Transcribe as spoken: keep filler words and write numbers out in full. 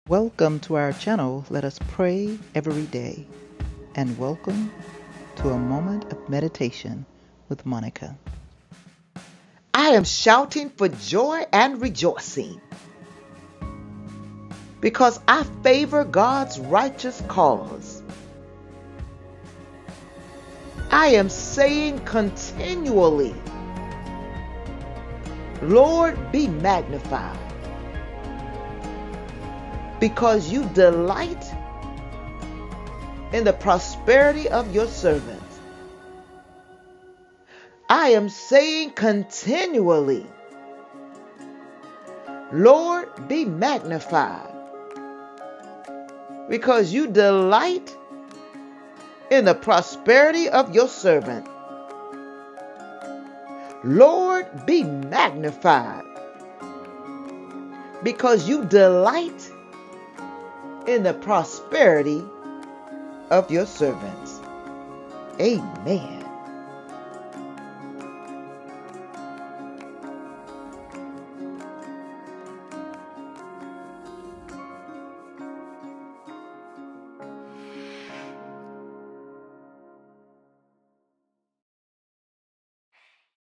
Welcome to our channel. Let us pray every day. And welcome to a moment of meditation with Monica. I am shouting for joy and rejoicing because I favor God's righteous cause. I am saying continually, Lord, be magnified, because you delight in the prosperity of your servants. I am saying continually, Lord, be magnified, because you delight in the prosperity of your servant. Lord, be magnified, because you delight in the prosperity of your servants. Amen.